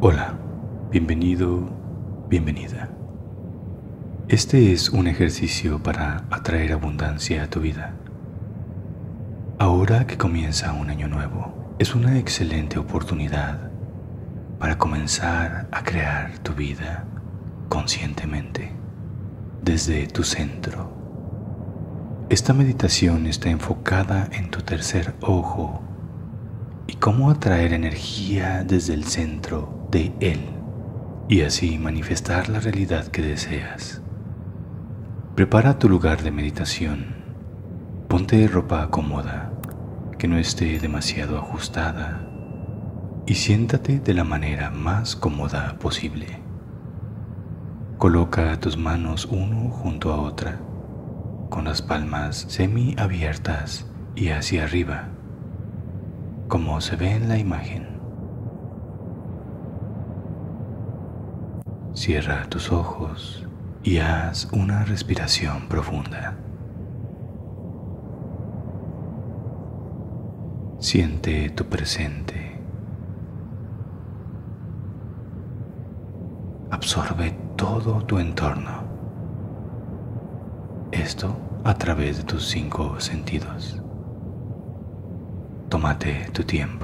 Hola, bienvenido, bienvenida. Este es un ejercicio para atraer abundancia a tu vida. Ahora que comienza un año nuevo, es una excelente oportunidad para comenzar a crear tu vida conscientemente desde tu centro. Esta meditación está enfocada en tu tercer ojo y cómo atraer energía desde el centro de él y así manifestar la realidad que deseas. Prepara tu lugar de meditación. Ponte ropa cómoda, que no esté demasiado ajustada, y siéntate de la manera más cómoda posible. Coloca tus manos uno junto a otra, con las palmas semi abiertas y hacia arriba, como se ve en la imagen. Cierra tus ojos y haz una respiración profunda. Siente tu presente. Absorbe todo tu entorno. Esto a través de tus 5 sentidos. Tómate tu tiempo.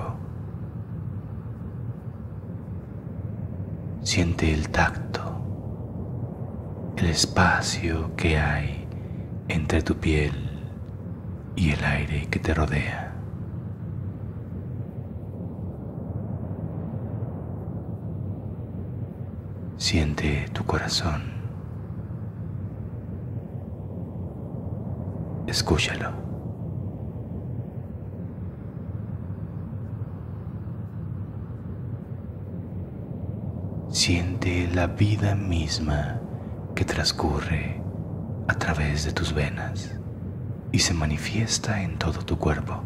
Siente el tacto, el espacio que hay entre tu piel y el aire que te rodea. Siente tu corazón. Escúchalo. Siente la vida misma que transcurre a través de tus venas y se manifiesta en todo tu cuerpo.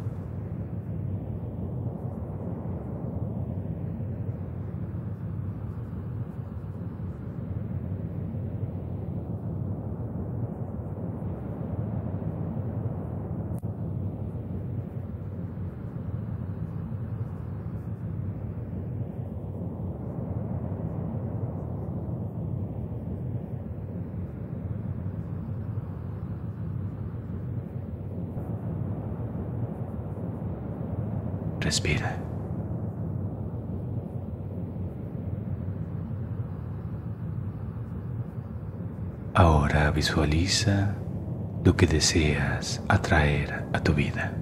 Respira. Ahora visualiza lo que deseas atraer a tu vida.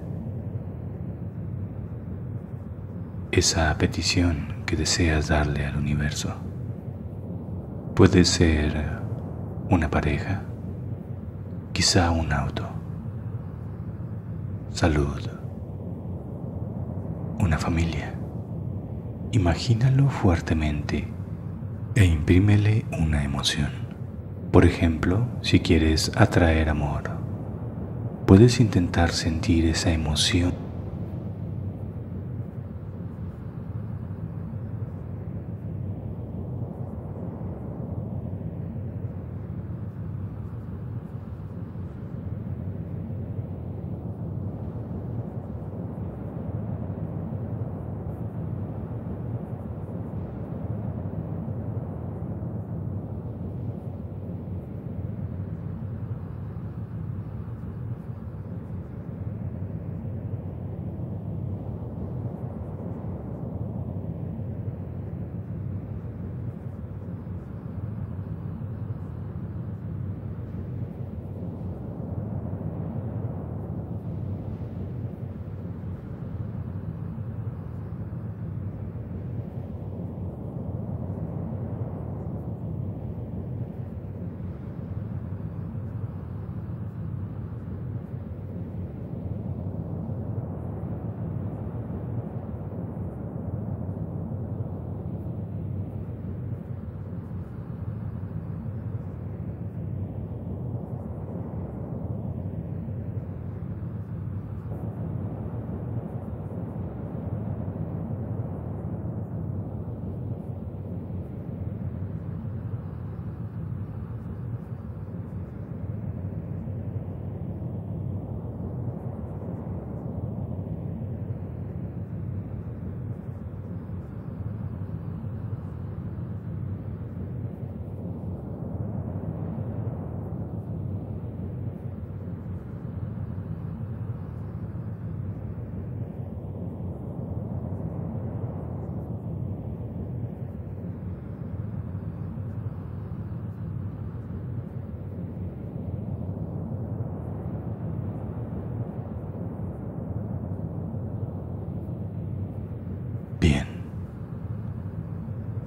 Esa petición que deseas darle al universo. Puede ser una pareja, quizá un auto, salud, una familia. Imagínalo fuertemente e imprímele una emoción. Por ejemplo, si quieres atraer amor, puedes intentar sentir esa emoción.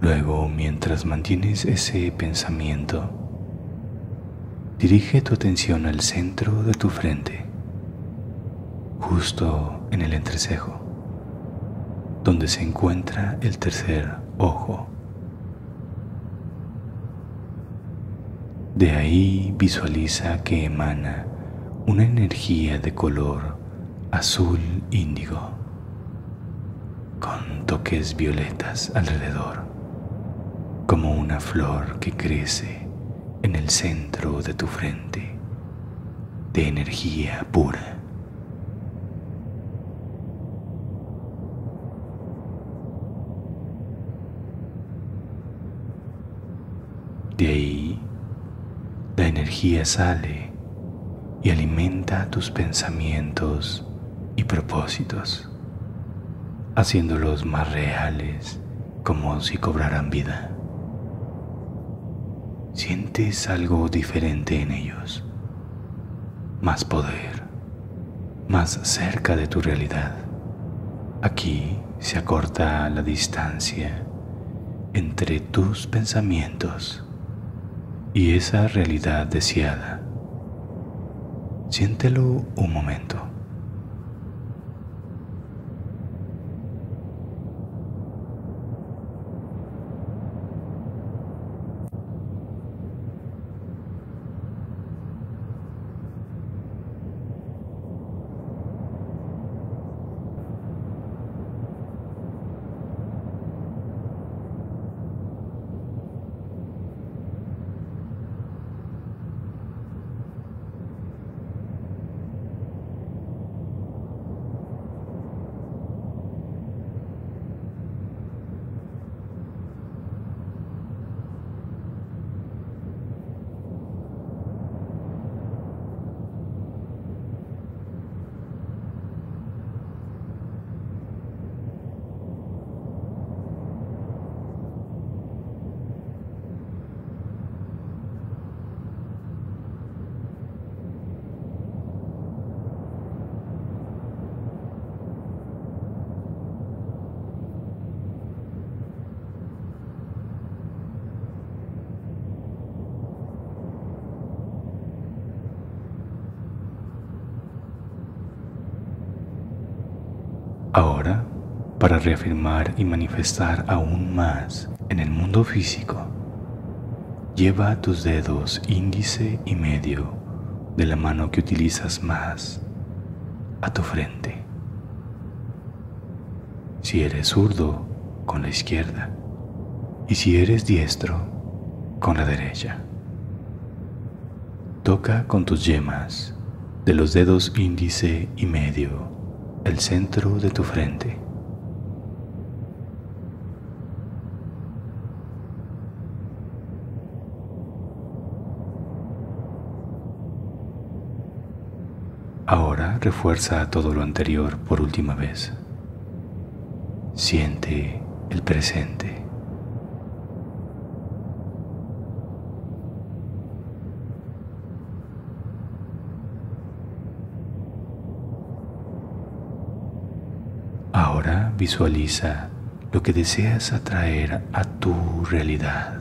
Luego, mientras mantienes ese pensamiento, dirige tu atención al centro de tu frente, justo en el entrecejo, donde se encuentra el tercer ojo. De ahí visualiza que emana una energía de color azul índigo, con toques violetas alrededor, como una flor que crece en el centro de tu frente, de energía pura. De ahí, la energía sale y alimenta tus pensamientos y propósitos, haciéndolos más reales, como si cobraran vida. Sientes algo diferente en ellos, más poder, más cerca de tu realidad. Aquí se acorta la distancia entre tus pensamientos y esa realidad deseada. Siéntelo un momento. Ahora, para reafirmar y manifestar aún más en el mundo físico, lleva tus dedos índice y medio de la mano que utilizas más a tu frente. Si eres zurdo, con la izquierda, y si eres diestro, con la derecha. Toca con tus yemas de los dedos índice y medio el centro de tu frente. Ahora refuerza todo lo anterior por última vez. Siente el presente. Ahora visualiza lo que deseas atraer a tu realidad.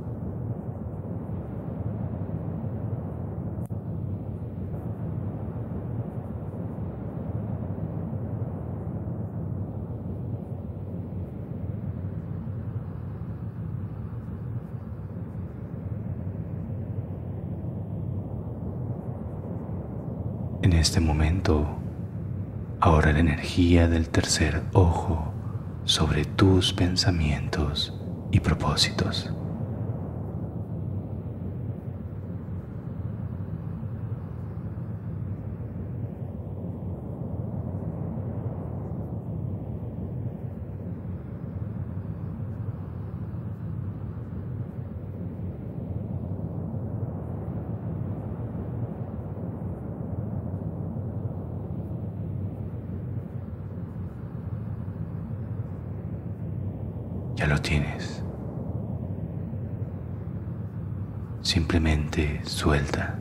En este momento, ahora la energía del tercer ojo sobre tus pensamientos y propósitos. Ya lo tienes. Simplemente suelta.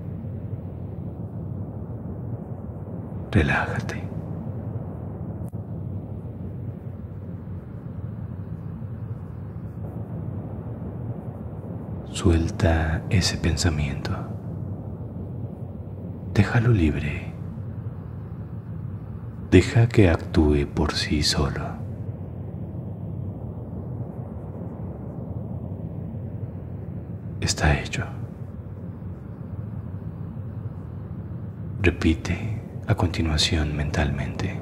Relájate. Suelta ese pensamiento. Déjalo libre. Deja que actúe por sí solo. Está hecho. Repite a continuación mentalmente: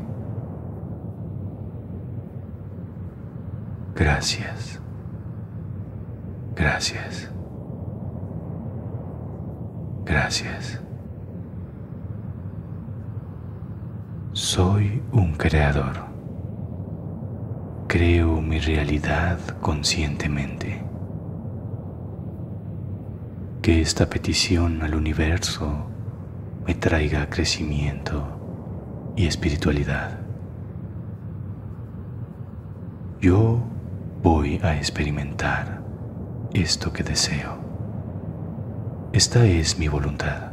gracias, gracias, gracias. Soy un creador. Creo mi realidad conscientemente. Que esta petición al universo me traiga crecimiento y espiritualidad. Yo voy a experimentar esto que deseo. Esta es mi voluntad.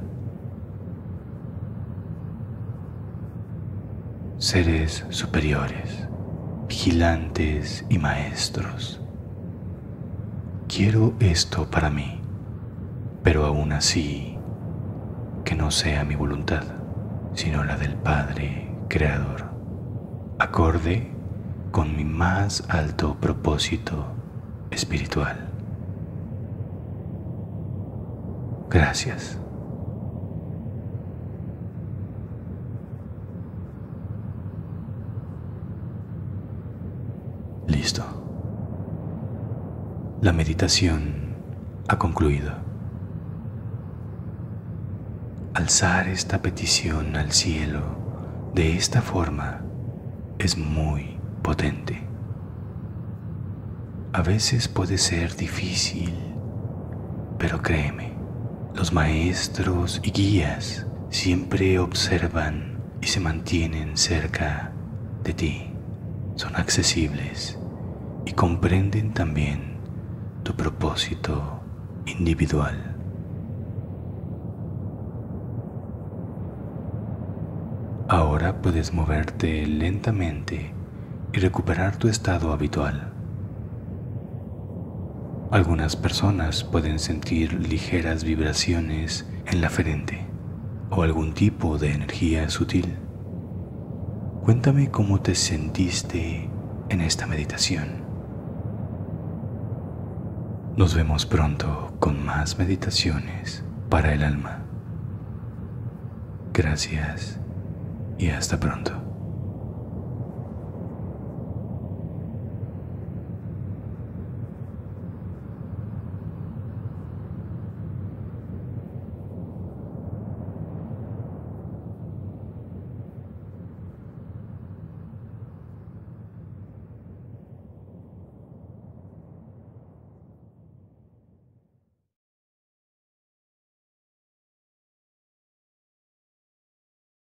Seres superiores, vigilantes y maestros, quiero esto para mí, pero aún así, que no sea mi voluntad, sino la del Padre Creador, acorde con mi más alto propósito espiritual. Gracias. Listo. La meditación ha concluido. Alzar esta petición al cielo de esta forma es muy potente. A veces puede ser difícil, pero créeme, los maestros y guías siempre observan y se mantienen cerca de ti. Son accesibles y comprenden también tu propósito individual. Ahora puedes moverte lentamente y recuperar tu estado habitual. Algunas personas pueden sentir ligeras vibraciones en la frente o algún tipo de energía sutil. Cuéntame cómo te sentiste en esta meditación. Nos vemos pronto con más meditaciones para el alma. Gracias y hasta pronto.